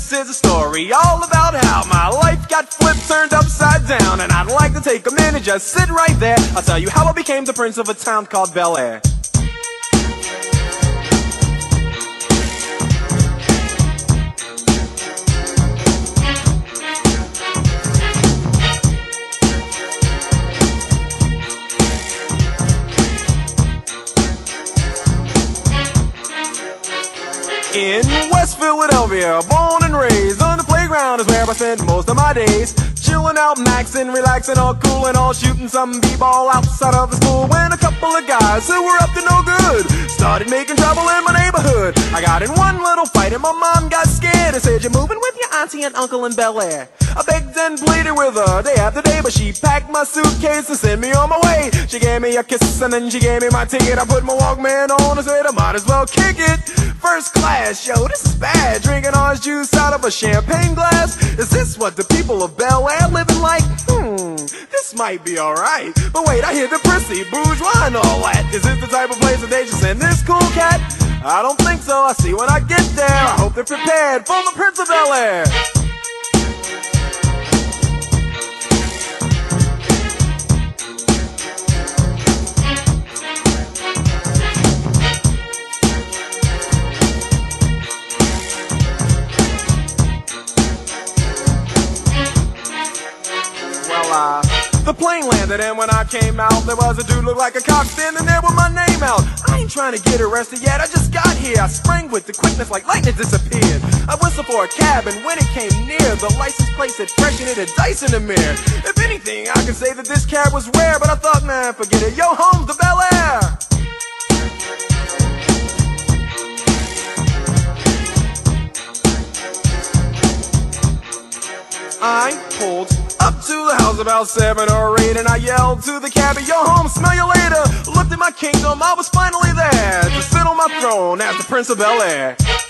this is a story all about how my life got flipped, turned upside down. And I'd like to take a minute, just sit right there. I'll tell you how I became the prince of a town called Bel Air. In West Philadelphia, born and raised, on the playground is where I spent most of my days. Chilling out, maxing, relaxing, all cool and all, shooting some b-ball outside of the school. When a couple of guys who were up to no good started making trouble in my neighborhood. I got in one little fight and my mom got scared and said, "You're moving with your auntie and uncle in Bel Air." I begged and pleaded with her day after day, but she packed my suitcase and sent me on my way. She gave me a kiss and then she gave me my ticket. I put my Walkman on and said I might as well kick it. First class, yo, this is bad. Drinking orange juice out of a champagne glass. Is this what the people of Bel Air living like? This might be alright. But wait, I hear the prissy, bourgeois and all that. Is this the type of place that they just send this cool cat? I don't think so. I see when I get there. I hope they're prepared for the Prince of Bel Air. The plane landed and when I came out, there was a dude looked like a cop standing there with my name out. I ain't trying to get arrested yet, I just got here. I sprang with the quickness like lightning disappeared. I whistled for a cab and when it came near, the license plate said fresh and it had dice in the mirror. If anything, I could say that this cab was rare, but I thought, man, forget it. Yo, home's the Bel Air. I pulled up to the house about 7 or 8 and I yelled to the cabbie, "Yo, home, smell you later." Looked at my kingdom, I was finally there to sit on my throne as the Prince of Bel Air.